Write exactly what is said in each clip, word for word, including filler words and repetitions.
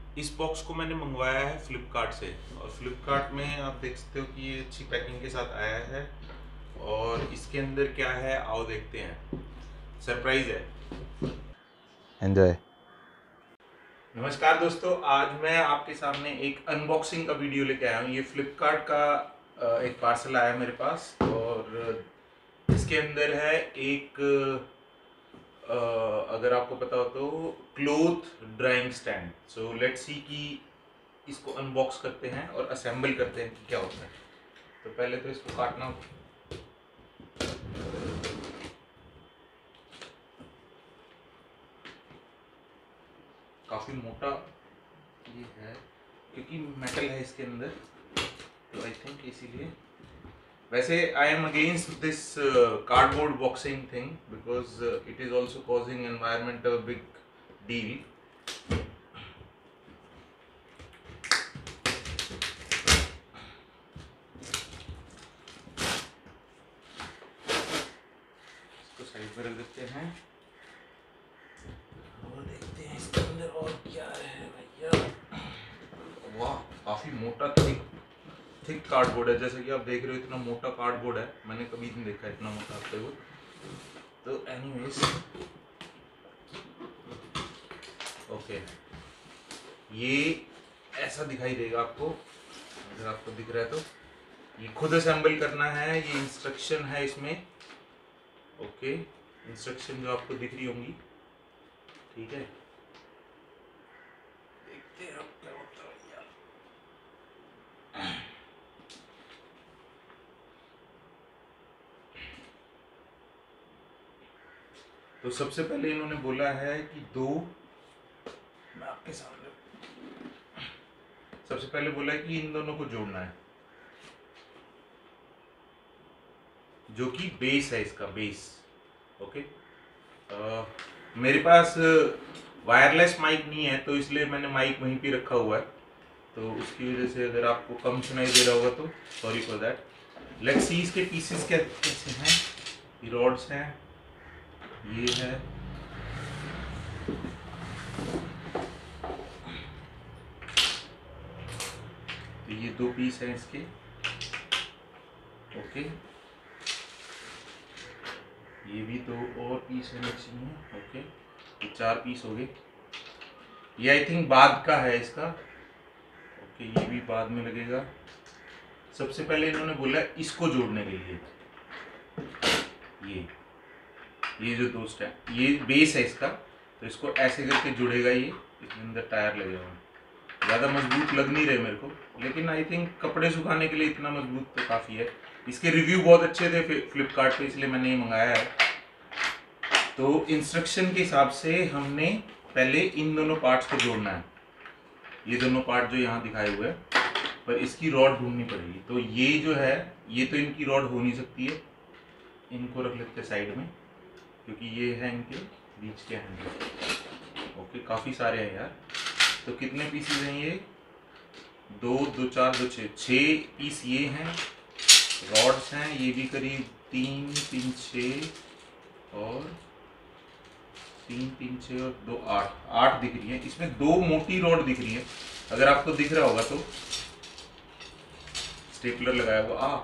इस बॉक्स को मैंने मंगवाया है फ्लिपकार्ट से, और फ्लिपकार्ट में आप देख सकते हो कि ये अच्छी पैकिंग के साथ आया है। और इसके अंदर क्या है आओ देखते हैं, सरप्राइज है। एंजॉय। नमस्कार दोस्तों, आज मैं आपके सामने एक अनबॉक्सिंग का वीडियो लेके आया हूँ। ये फ्लिपकार्ट का अ, एक पार्सल आया मेरे पास, और इसके अंदर है एक अ, अगर आपको पता हो तो cloth drawing stand. So let's see कि इसको अनबॉक्स करते हैं और असेंबल करते हैं कि क्या होता है। तो पहले तो इसको काटना होगा। काफ़ी मोटा ये है क्योंकि मेटल है इसके अंदर, तो आई थिंक इसीलिए। वैसे I am against this cardboard boxing thing because it is also causing environment a big deal. इसको साइड में रख देते हैं और देखते हैं इसके अंदर और क्या है भैया। वाह, काफ़ी मोटा थिक थिक कार्डबोर्ड है। जैसे कि आप देख रहे हो इतना मोटा कार्डबोर्ड है, मैंने कभी नहीं देखा इतना मोटा कार्डबोर्ड। तो एनीवेज ओके, ये ऐसा दिखाई देगा आपको, अगर आपको दिख रहा है तो। ये खुद असेंबल करना है, ये इंस्ट्रक्शन है इसमें। ओके, इंस्ट्रक्शन जो आपको दिख रही होंगी, ठीक है। देखते हैं अब क्या होता है यार। तो सबसे पहले इन्होंने बोला है कि दो, मैं आपके सामने, सबसे पहले बोला है कि इन दोनों को जोड़ना है, जो कि बेस है इसका, बेस। ओके, अ, मेरे पास वायरलेस माइक नहीं है, तो इसलिए मैंने माइक वहीं पे रखा हुआ है। तो उसकी वजह से अगर आपको कम सुनाई दे रहा होगा तो sorry for that. Let's see इसके पीसेस क्या कैसे हैं। ये रॉड्स हैं, ये है, तो ये दो पीस हैं इसके। ओके, ये भी दो और पीस है मिक्सिंग में। ओके, ये चार पीस हो गए। ये आई थिंक बाद का है इसका। ओके, ये भी बाद में लगेगा। सबसे पहले इन्होंने बोला इसको जोड़ने के लिए, ये ये जो दोस्त है, ये बेस है इसका, तो इसको ऐसे करके जुड़ेगा। ये इसके अंदर टायर लगे हुए हैं, ज़्यादा मजबूत लग नहीं रहे मेरे को, लेकिन आई थिंक कपड़े सुखाने के लिए इतना मजबूत तो काफ़ी है। इसके रिव्यू बहुत अच्छे थे फ्लिपकार्ट पे, इसलिए मैंने ये मंगाया है। तो इंस्ट्रक्शन के हिसाब से हमने पहले इन दोनों पार्ट्स को जोड़ना है। ये दोनों पार्ट जो यहाँ दिखाए हुए हैं, पर इसकी रॉड ढूंढनी पड़ेगी। तो ये जो है, ये तो इनकी रॉड हो नहीं सकती है, इनको रख लेते हैं साइड में, क्योंकि ये है इनके बीच के हैंडल। ओके, काफ़ी सारे हैं यार। तो कितने पीसेस हैं ये? दो दो चार दो छः, छः पीस ये हैं। रॉड्स हैं ये भी करीब तीन तीन छः और तीन तीन छः और दो आठ, आठ दिख रही है। इसमें दो मोटी रॉड दिख रही है, अगर आपको दिख रहा होगा तो। स्टेपलर लगाया हुआ आ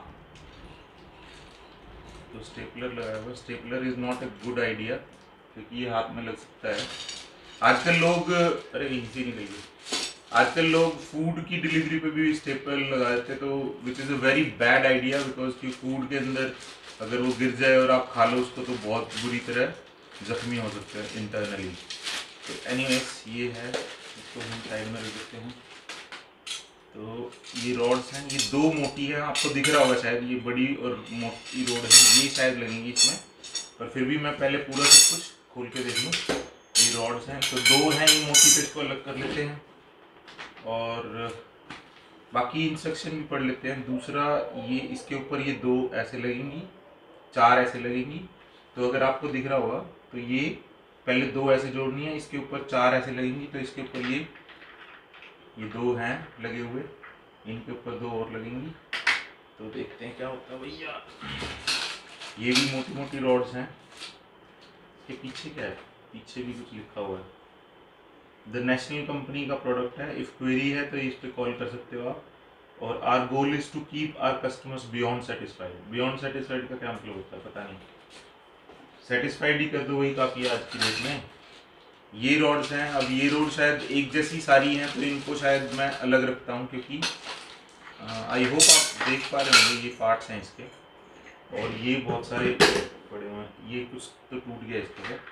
तो स्टेपलर लगाया हुआ। Stapler is not a good idea, क्योंकि ये हाथ में लग सकता है। आजकल लोग, अरे इजी नहीं लगी, आजकल लोग फूड की डिलीवरी पे भी स्टेपल लगा देते हैं, तो which is a very bad idea, because कि फूड के अंदर अगर वो गिर जाए और आप खा लो उसको, तो बहुत बुरी तरह जख्मी हो सकते हैं इंटरनली। तो एनीवेज ये है, इसको हम साइड में रख देते हैं। तो ये रॉड्स हैं, ये दो मोटी है, आपको दिख रहा होगा शायद, ये बड़ी और मोटी रोड है, ये शायद लगेंगी इसमें, पर फिर भी मैं पहले पूरा सब कुछ खोल के देख लूँ। ये रॉड्स हैं, तो दो हैं ये मोटी, तो इसको अलग कर लेते हैं और बाकी इंस्ट्रक्शन भी पढ़ लेते हैं। दूसरा, ये इसके ऊपर ये दो ऐसे लगेंगी, चार ऐसे लगेंगी। तो अगर आपको दिख रहा होगा तो ये पहले दो ऐसे जोड़नी है, इसके ऊपर चार ऐसे लगेंगी, तो इसके ऊपर ये ये दो हैं लगे हुए, इनके ऊपर दो और लगेंगी। तो देखते हैं क्या होता है भैया। ये भी मोटी मोटी रॉड्स हैं। इसके पीछे क्या है? पीछे भी कुछ लिखा हुआ है, द नेशनल कंपनी का प्रोडक्ट है। इफ क्वेरी है तो इस पे कॉल कर सकते हो आप। और our goal is to keep our customers beyond satisfied. Beyond satisfied का क्या मतलब होता है पता नहीं, सेटिस्फाइड ही कर दो, वही काफ़ी है आज की डेट में। ये रॉड्स हैं। अब ये रोड शायद एक जैसी सारी हैं, तो इनको शायद मैं अलग रखता हूँ, क्योंकि आई होप आप देख पा रहे होंगे ये पार्ट्स हैं इसके। और ये बहुत सारे पड़े हुए हैं, ये कुछ तो टूट गया इसके क्या,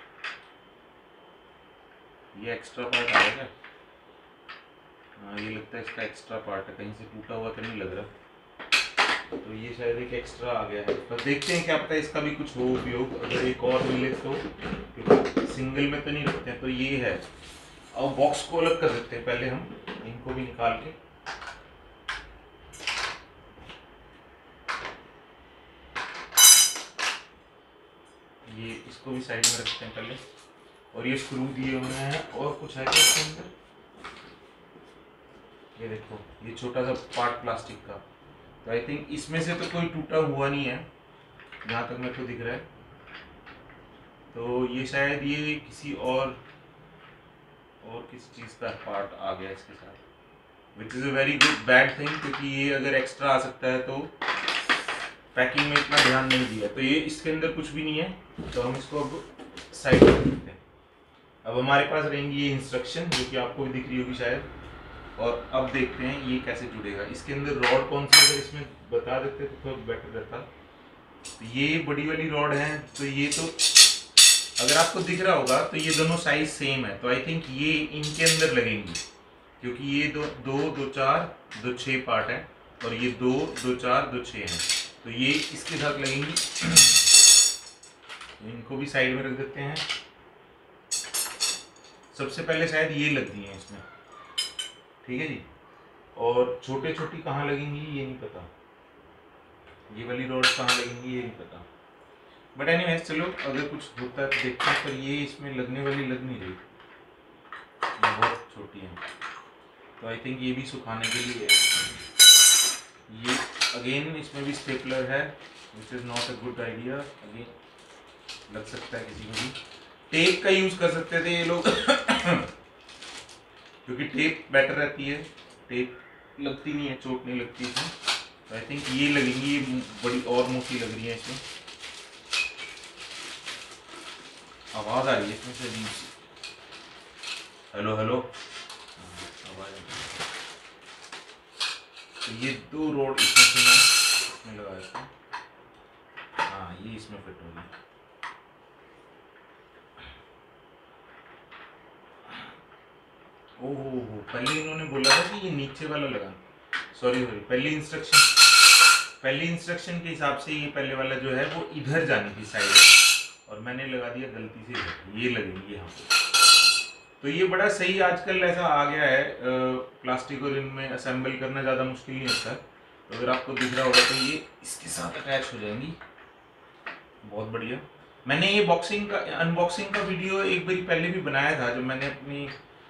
ये एक्स्ट्रा पार्ट आया क्या? हाँ, ये लगता है इसका एक्स्ट्रा पार्ट है, कहीं से टूटा हुआ तो नहीं लग रहा, तो ये शायद एक एक्स्ट्रा आ गया है। पर देखते हैं, क्या पता है इसका भी कुछ हो उपयोग, अगर एक और मिले तो, क्योंकि सिंगल में तो नहीं रखते हैं। तो ये है, अब बॉक्स को अलग कर देते हैं पहले हम, इनको भी निकाल के। ये इसको भी साइड में रखते हैं पहले। और ये स्क्रू दिए हुए हैं, और कुछ है क्या इसके अंदर? ये देखो, ये छोटा सा पार्ट प्लास्टिक का, तो आई थिंक इसमें से तो कोई टूटा हुआ नहीं है जहाँ तक मेरे को दिख रहा है। तो ये शायद ये किसी और और किसी चीज़ का पार्ट आ गया इसके साथ, which is a very good bad thing, क्योंकि ये अगर एक्स्ट्रा आ सकता है तो पैकिंग में इतना ध्यान नहीं दिया। तो ये इसके अंदर कुछ भी नहीं है, तो हम इसको अब साइड कर देते हैं। अब हमारे पास रहेंगी ये इंस्ट्रक्शन, जो कि आपको भी दिख रही होगी शायद। और अब देखते हैं ये कैसे जुड़ेगा। इसके अंदर रॉड कौन सी, अगर इसमें बता देते तो थोड़ा बेटर रहता। तो ये बड़ी वाली रॉड है, तो ये तो अगर आपको दिख रहा होगा तो ये दोनों साइज सेम है, तो आई थिंक ये इनके अंदर लगेंगी, क्योंकि ये दो दो दो चार दो छः पार्ट है, और ये दो दो चार दो छः हैं, तो ये इसके साथ लगेंगी। इनको भी साइड में रख देते हैं। सबसे पहले शायद ये लगती हैं इसमें, ठीक है जी। और छोटे छोटी कहाँ लगेंगी ये नहीं पता, ये वाली रॉड कहाँ लगेंगी ये नहीं पता, बट एनीवेज चलो, अगर कुछ होता है तो देखते हैं। पर ये इसमें लगने वाली लग नहीं रही, ये बहुत छोटी है, तो आई थिंक ये भी सुखाने के लिए है। ये अगेन इसमें भी स्टेपलर है, which is not a good idea. Again लग सकता है किसी को भी। टेप का यूज़ कर सकते थे ये लोग क्योंकि टेप बेटर रहती है, टेप लगती नहीं है, चोट नहीं लगती इसमें। तो आई थिंक ये लगेंगी, ये बड़ी और मोटी लग रही है इसमें। आवाज़ आ रही है इसमें से अजीब सी, हेलो हेलो आवाज़। तो ये दो रोड इसमें से मैं इसमें लगा देता हूँ। हाँ, ये इसमें फिट होगी। ओहो हो, पहले इन्होंने बोला था कि ये नीचे वाला लगाना, सॉरी सॉरी पहली इंस्ट्रक्शन पहली इंस्ट्रक्शन के हिसाब से ये पहले वाला जो है वो इधर जानी थी साइड, और मैंने लगा दिया गलती से इधर, ये लगेंगे यहाँ पे। तो ये बड़ा सही आजकल ऐसा आ गया है, प्लास्टिक और इनमें असेंबल करना ज़्यादा मुश्किल नहीं होता है। तो अगर आपको दिख रहा होगा तो ये इसके साथ अटैच हो जाएंगी, बहुत बढ़िया। मैंने ये बॉक्सिंग का अनबॉक्सिंग का वीडियो एक बार पहले भी बनाया था, जब मैंने अपनी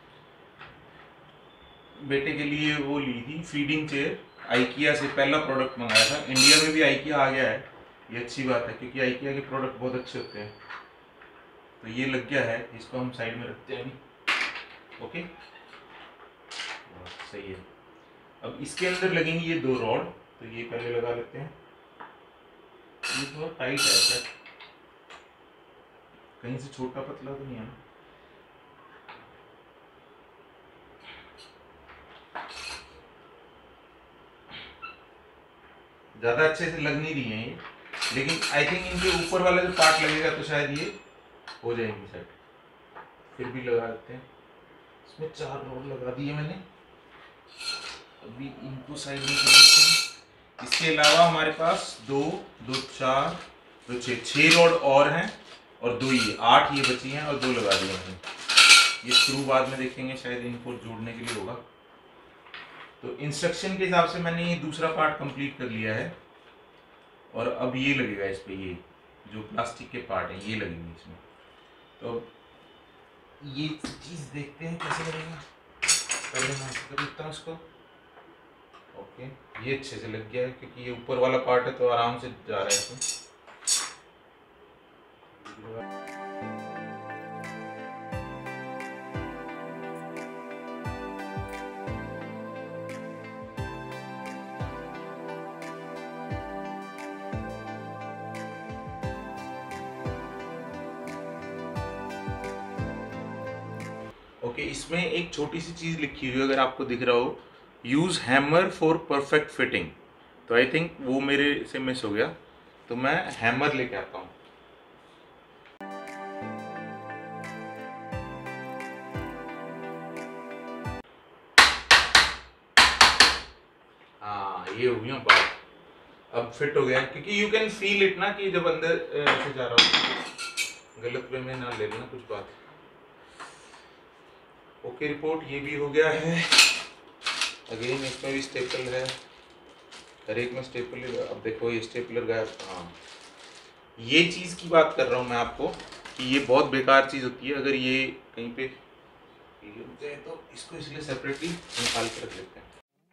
बेटे के लिए वो ली थी फीडिंग चेयर, आइकिया से पहला प्रोडक्ट मंगाया था। इंडिया में भी आइकिया आ गया है, ये अच्छी बात है, क्योंकि आइकिया के प्रोडक्ट बहुत अच्छे होते हैं। तो ये लग गया है, इसको हम साइड में रखते हैं अभी। ओके, सही है। अब इसके अंदर लगेंगी ये दो रॉड, तो ये पहले लगा लेते हैं। ये थोड़ा टाइट है क्या, कहीं से छोटा पतला तो नहीं है ना? ज़्यादा अच्छे से लग नहीं रही हैं ये, लेकिन आई थिंक इनके ऊपर वाला जो पार्ट लगेगा तो शायद ये हो जाएंगी सेट। फिर भी लगा देते हैं। इसमें चार रॉड लगा दिए मैंने, अभी इनको साइड में कर देते हैं। इसके अलावा हमारे पास दो दो चार दो छः छः रॉड और हैं, और दो ये आठ ये बची हैं, और दो लगा दिए मैंने। ये स्क्रू बाद में देखेंगे, शायद इनको जोड़ने के लिए होगा। तो इंस्ट्रक्शन के हिसाब से मैंने ये दूसरा पार्ट कंप्लीट कर लिया है, और अब ये लगेगा इस पे, ये जो प्लास्टिक के पार्ट हैं ये लगेंगे इसमें। तो ये चीज़ देखते हैं कैसे लगेगा। पहले मैं कर देता हूँ इसको। ओके, ये अच्छे से लग गया है, क्योंकि ये ऊपर वाला पार्ट है तो आराम से जा रहा है इसमें। ओके, इसमें एक छोटी सी चीज़ लिखी हुई है, अगर आपको दिख रहा हो, use hammer for perfect fitting. तो आई थिंक वो मेरे से मिस हो गया, तो मैं हैमर लेके आता हूँ। हाँ, ये हो गया बात, अब फिट हो गया, क्योंकि यू कैन फील इट ना कि जब अंदर ऐसे जा रहा हूँ, गलत वे में ना ले लेना कुछ बात। ओके रिपोर्ट, ये भी हो गया है। अगेन इसमें भी स्टेपल है, हर एक में स्टेपलर। अब देखो ये स्टेपलर गायब। हाँ, ये चीज़ की बात कर रहा हूँ मैं आपको कि ये बहुत बेकार चीज़ होती है। अगर ये कहीं पे लग जाए तो इसको इसलिए सेपरेटली निकाल के रख लेते हैं।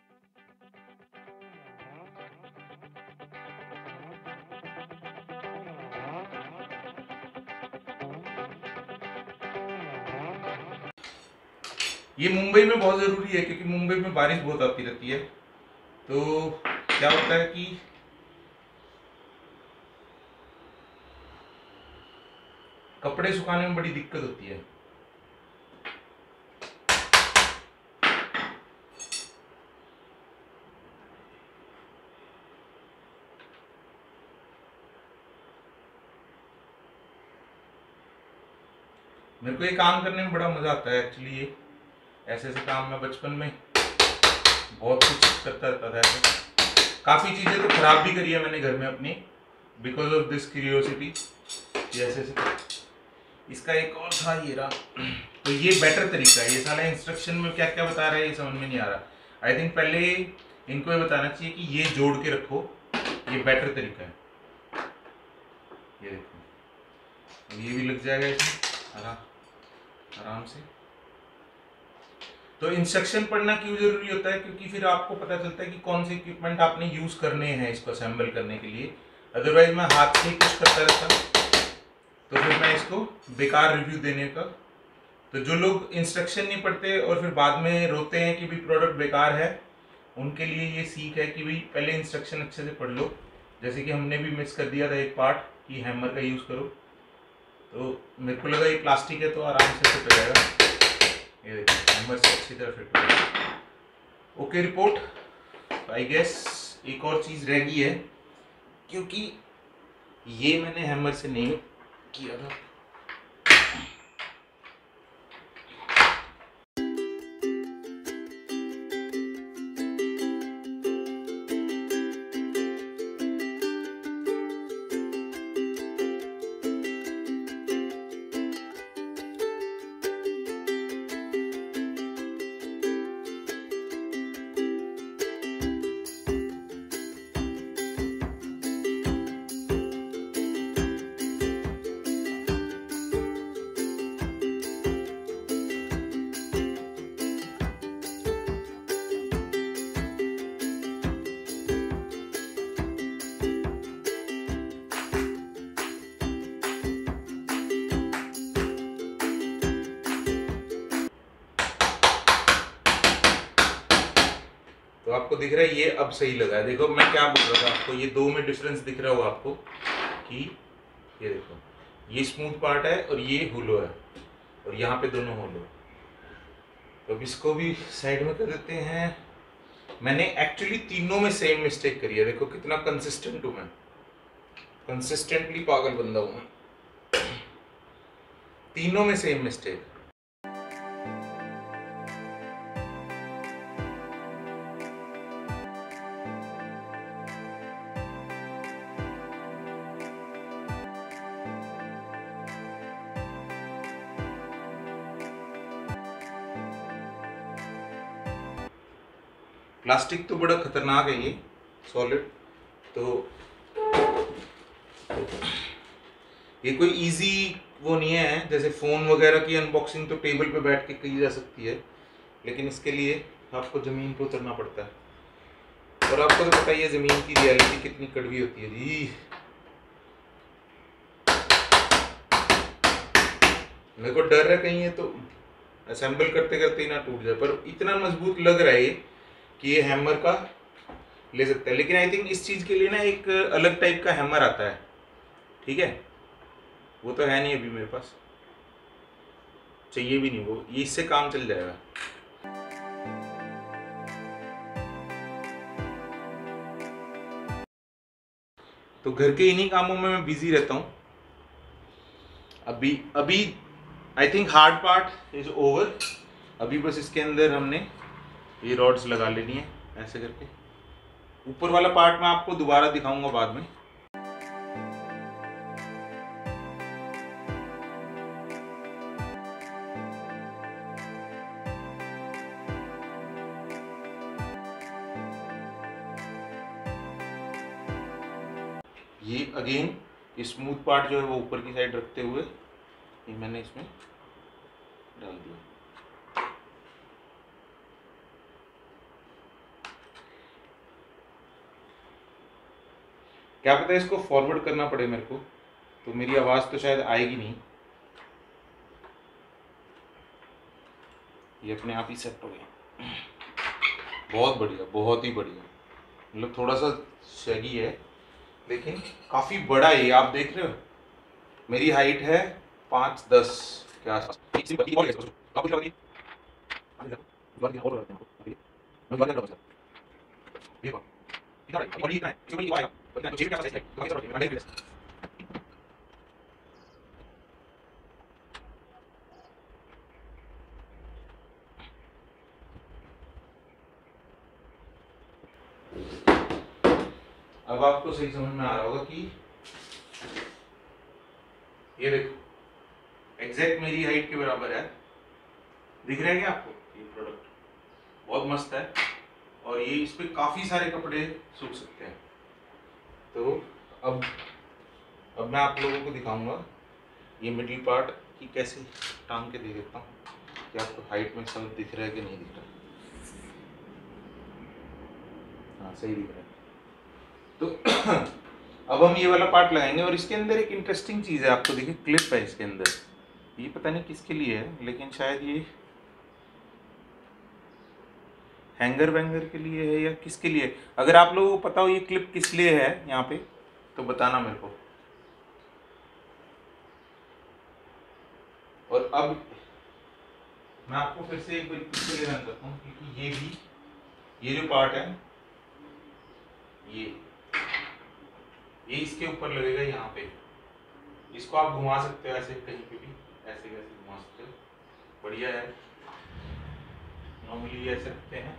ये मुंबई में बहुत ज़रूरी है, क्योंकि मुंबई में बारिश बहुत आती रहती है। तो क्या होता है कि कपड़े सुखाने में बड़ी दिक्कत होती है। मेरे को ये काम करने में बड़ा मज़ा आता है एक्चुअली। ये ऐसे ऐसे काम मैं बचपन में बहुत कुछ करता रहता था। ऐसे काफ़ी चीज़ें तो ख़राब भी करी है मैंने घर में अपनी, बिकॉज ऑफ दिस क्यूरियोसिटी। ऐसे ऐसे इसका एक और था, ये रहा। तो ये बेटर तरीका है। ये साला इंस्ट्रक्शन में क्या क्या बता रहा है ये समझ में नहीं आ रहा। आई थिंक पहले इनको ये बताना चाहिए कि ये जोड़ के रखो, ये बेटर तरीका है। ये देखो, ये भी लग जाएगा इसमें आराम आराम से। तो इंस्ट्रक्शन पढ़ना क्यों जरूरी होता है? क्योंकि फिर आपको पता चलता है कि कौन से इक्विपमेंट आपने यूज करने हैं इसको असेंबल करने के लिए। अदरवाइज मैं हाथ से ही कुछ करता रहता तो फिर मैं इसको बेकार रिव्यू देने का। तो जो लोग इंस्ट्रक्शन नहीं पढ़ते और फिर बाद में रोते हैं कि भाई प्रोडक्ट बेकार है, उनके लिए ये सीख है कि भाई पहले इंस्ट्रक्शन अच्छे से पढ़ लो। जैसे कि हमने भी मिस कर दिया था एक पार्ट कि हैमर का यूज़ करो। तो मेरे को लगा ये प्लास्टिक है तो आराम से फिट हो जाएगा। ये देखिए हैमर से अच्छी तरह फिट हो जाएगा। ओके रिपोर्ट, आई गेस एक और चीज़ रह गई है, क्योंकि ये मैंने हैमर से नहीं किया था। तो आपको दिख रहा है ये अब सही लगा है। देखो मैं क्या बोल रहा था आपको, ये दो में डिफरेंस दिख रहा होगा आपको कि ये देखो ये स्मूथ पार्ट है और ये होलो है और यहाँ पे दोनों होलो। तो अब इसको भी साइड में कर देते हैं। मैंने एक्चुअली तीनों में सेम मिस्टेक करी है। देखो कितना कंसिस्टेंट हूँ मैं, कंसिस्टेंटली पागल बंदा हूँ मैं। तीनों में सेम मिस्टेक। प्लास्टिक तो बड़ा खतरनाक है ये सॉलिड। तो ये कोई इजी वो नहीं है, जैसे फ़ोन वगैरह की अनबॉक्सिंग तो टेबल पे बैठ के की जा सकती है, लेकिन इसके लिए आपको ज़मीन पे उतरना पड़ता है। और आपको तो पता ही है ज़मीन की रियलिटी कितनी कड़वी होती है जी। मेरे को डर है कहीं ये तो असेंबल करते करते ही ना टूट जाए, पर इतना मजबूत लग रहा है ये कि ये हैमर का ले सकता है। लेकिन आई थिंक इस चीज़ के लिए ना एक अलग टाइप का हैमर आता है, ठीक है, वो तो है नहीं अभी मेरे पास। चाहिए भी नहीं, वो ये इससे काम चल जाएगा। तो घर के इन्हीं कामों में मैं बिजी रहता हूँ। अभी अभी I think hard part is over. अभी बस इसके अंदर हमने ये रॉड्स लगा लेनी है ऐसे करके। ऊपर वाला पार्ट मैं आपको दोबारा दिखाऊंगा बाद में। ये अगेन स्मूथ पार्ट जो है वो ऊपर की साइड रखते हुए ये मैंने इसमें डाल दिया। क्या पता है इसको फॉरवर्ड करना पड़े मेरे को, तो मेरी आवाज़ तो शायद आएगी नहीं। ये अपने आप ही सेट हो गया। बहुत बढ़िया, बहुत ही बढ़िया। मतलब थोड़ा सा शैगी है लेकिन काफ़ी बड़ा है ये। आप देख रहे हो मेरी हाइट है पाँच दस के आसपास। अब आपको सही समझ में आ रहा होगा कि ये देखो एग्जैक्ट मेरी हाइट के बराबर है। दिख रहा है क्या आपको? ये प्रोडक्ट बहुत मस्त है और ये इस पे काफी सारे कपड़े सूख सकते हैं। तो अब अब मैं आप लोगों को दिखाऊंगा ये मिडिल पार्ट की कैसे टांग के दे देता हूँ कि आपको हाइट में सब दिख रहा है कि नहीं दिख रहा है। हाँ सही दिख रहा है। तो अब हम ये वाला पार्ट लगाएंगे और इसके अंदर एक इंटरेस्टिंग चीज़ है, आपको देखिए क्लिप है इसके अंदर। ये पता नहीं किसके लिए है लेकिन शायद ये हैंगर वैंगर के लिए है या किसके लिए। अगर आप लोगों को पता हो ये क्लिप किस लिए है यहाँ पे तो बताना मेरे को। और अब मैं आपको फिर से एक बार पिक्चर लेना चाहता हूँ क्योंकि ये भी ये जो पार्ट है ये ये इसके ऊपर लगेगा यहाँ पे। इसको आप घुमा सकते हो ऐसे कहीं पे भी, ऐसे कैसे घुमा सकते हो, बढ़िया है। नॉर्मली ऐसे रखते हैं।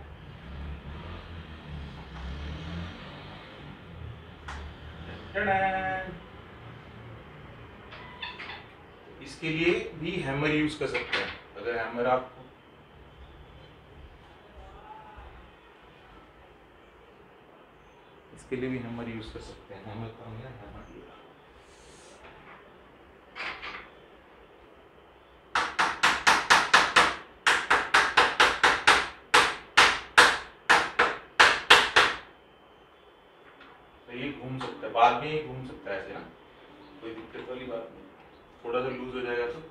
इसके लिए भी हैमर यूज कर सकते हैं। अगर हैमर आपको इसके लिए भी हैमर यूज कर सकते हैं। हैमर का है हैमर तो ये घूम सकता है, बाद में ही घूम सकता है ऐसे ना, कोई दिक्कत वाली बात नहीं। थोड़ा सा लूज हो जाएगा तो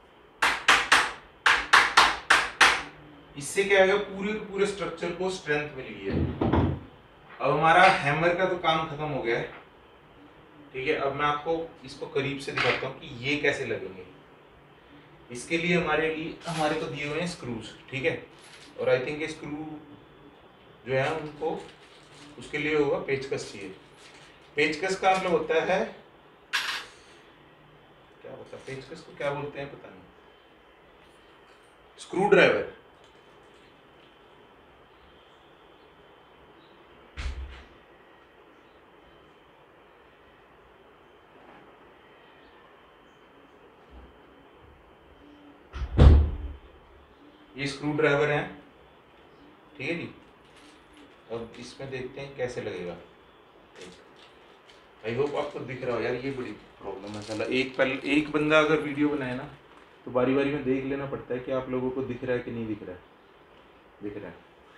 इससे क्या होगा, पूरे पूरे स्ट्रक्चर को स्ट्रेंथ मिल गई है। अब हमारा हैमर का तो काम खत्म हो गया है, ठीक है। अब मैं आपको इसको करीब से दिखाता हूँ कि ये कैसे लगेंगे। इसके लिए हमारे लिए हमारे को दिए हुए हैं स्क्रूज, ठीक है। और आई थिंक ये स्क्रू जो है उनको उसके लिए होगा पेचकस चाहिए। पेचकस का मतलब होता है क्या होता है, पेचकस को क्या बोलते हैं पता नहीं, स्क्रू ड्राइवर। ये स्क्रू ड्राइवर है, ठीक है जी। अब इसमें देखते हैं कैसे लगेगा। आई होप आपको दिख रहा हो यार, ये बड़ी प्रॉब्लम है साला। एक पहले एक बंदा अगर वीडियो बनाए ना तो बारी बारी में देख लेना पड़ता है कि आप लोगों को दिख रहा है कि नहीं दिख रहा है। दिख रहा है,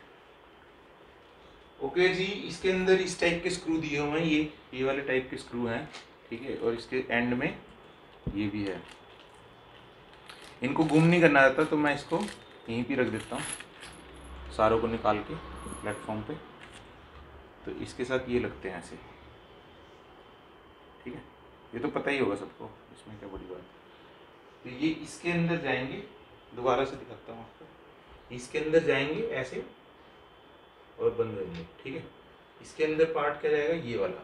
ओके जी। इसके अंदर इस टाइप के स्क्रू दिए हुए हैं, ये ये वाले टाइप के स्क्रू हैं, ठीक है। और इसके एंड में ये भी है। इनको गुम नहीं करना रहता तो मैं इसको यहीं पे रख देता हूँ, सारों को निकाल के प्लेटफॉर्म पे। तो इसके साथ ये लगते हैं ऐसे, ठीक है। ये तो पता ही होगा सबको, इसमें क्या बड़ी बात है। तो ये इसके अंदर जाएंगे दोबारा से दिखाता हूँ आपको। इसके अंदर जाएंगे ऐसे और बंद होंगे, ठीक है। इसके अंदर पार्ट क्या जाएगा, ये वाला,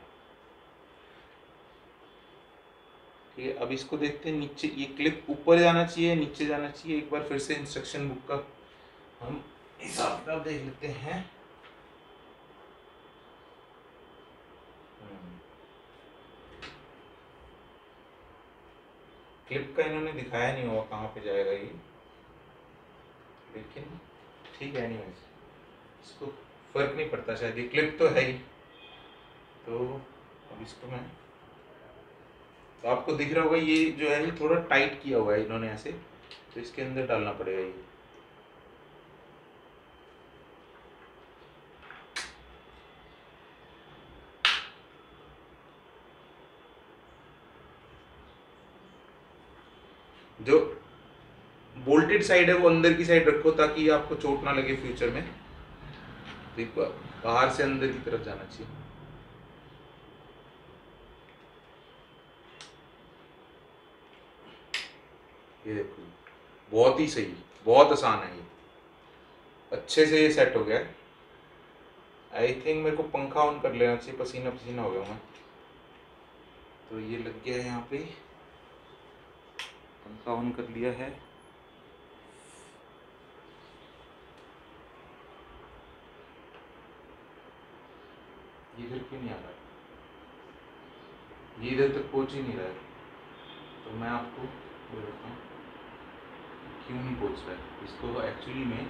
ठीक है। अब इसको देखते हैं नीचे, ये क्लिप ऊपर जाना चाहिए नीचे जाना चाहिए, एक बार फिर से इंस्ट्रक्शन बुक का हम हिसाब किताब देख लेते हैं। क्लिप का इन्होंने दिखाया नहीं होगा कहाँ पे जाएगा ये, लेकिन ठीक है, एनीवेज इसको फर्क नहीं पड़ता, शायद ये क्लिप तो है ही। तो अब इसको मैं, तो आपको दिख रहा होगा ये जो है ये थोड़ा टाइट किया हुआ है इन्होंने ऐसे, तो इसके अंदर डालना पड़ेगा ये। जो बोल्टेड साइड है वो अंदर की साइड रखो ताकि आपको चोट ना लगे फ्यूचर में। देखो बाहर से अंदर की तरफ जाना चाहिए। ये देखो बहुत ही सही, बहुत आसान है ये, अच्छे से ये सेट हो गया। आई थिंक मेरे को पंखा ऑन कर लेना चाहिए, पसीना पसीना हो गया मैं। तो ये लग गया है यहाँ पे, पंखा ऑन कर लिया है। ये इधर क्यों नहीं आ रहा, ये इधर तक पहुंच ही नहीं रहा है। तो मैं आपको बताता हूँ क्यों नहीं पहुंच रहा है। इसको एक्चुअली में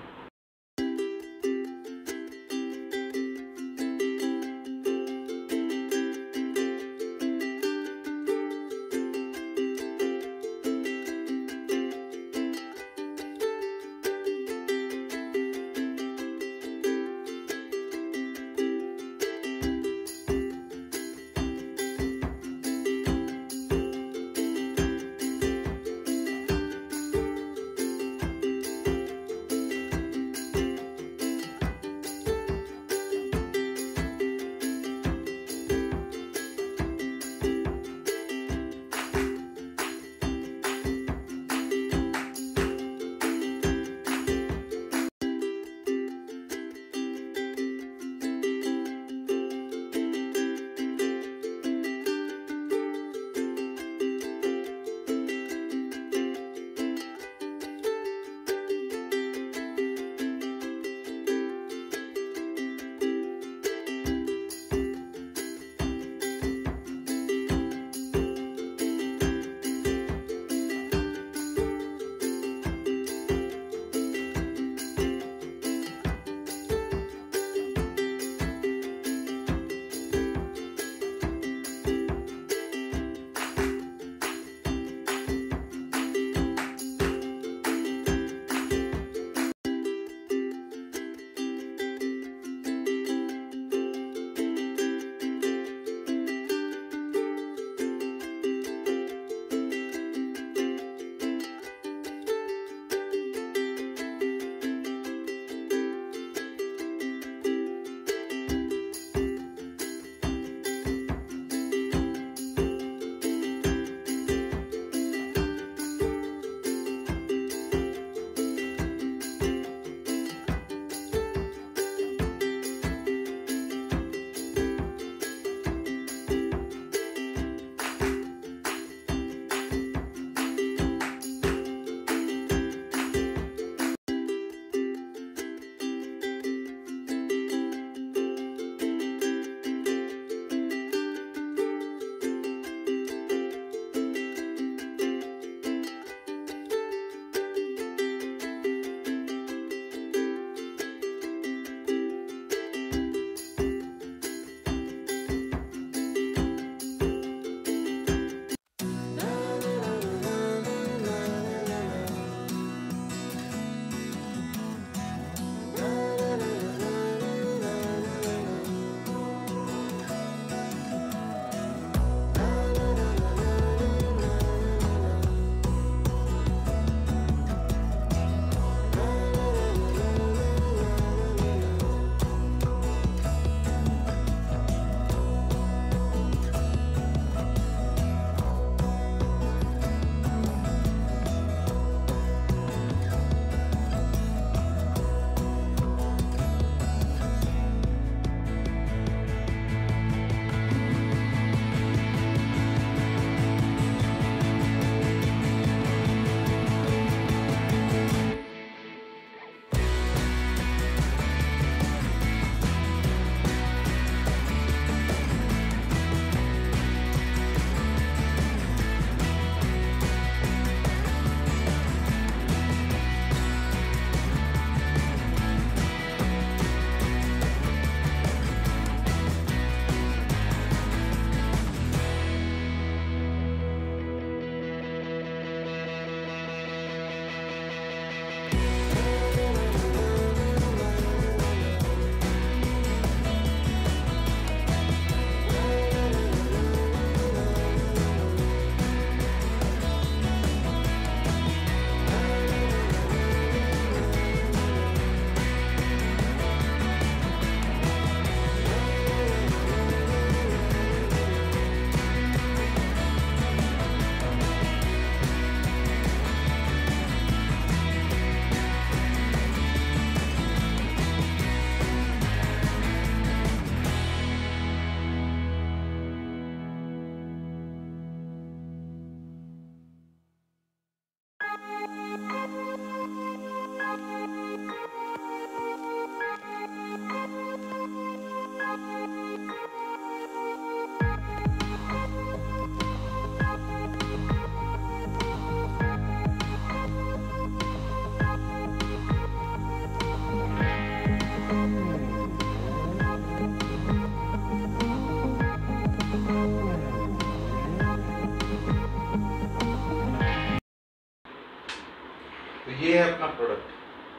ये है अपना product.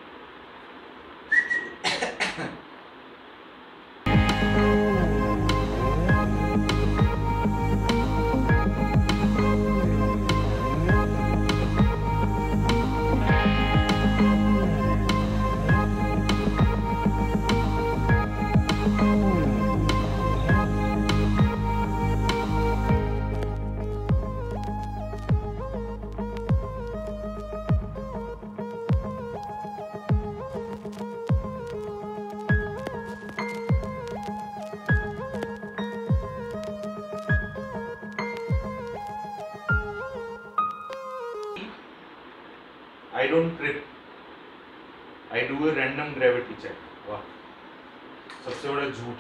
I don't trip. I do a random gravity check. वाह, सबसे बड़ा झूठ।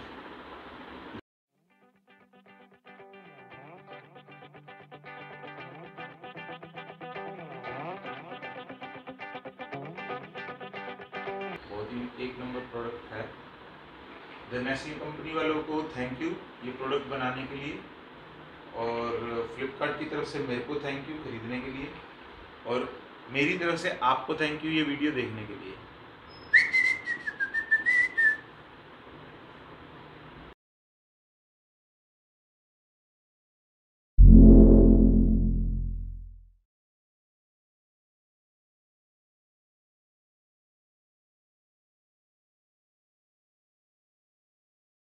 बहुत ही एक नंबर प्रोडक्ट है। द नेस्ले कंपनी वालों को थैंक यू ये प्रोडक्ट बनाने के लिए, और फ्लिपकार्ट की तरफ से मेरे को थैंक यू खरीदने के लिए, और मेरी तरफ से आपको थैंक यू ये वीडियो देखने के लिए।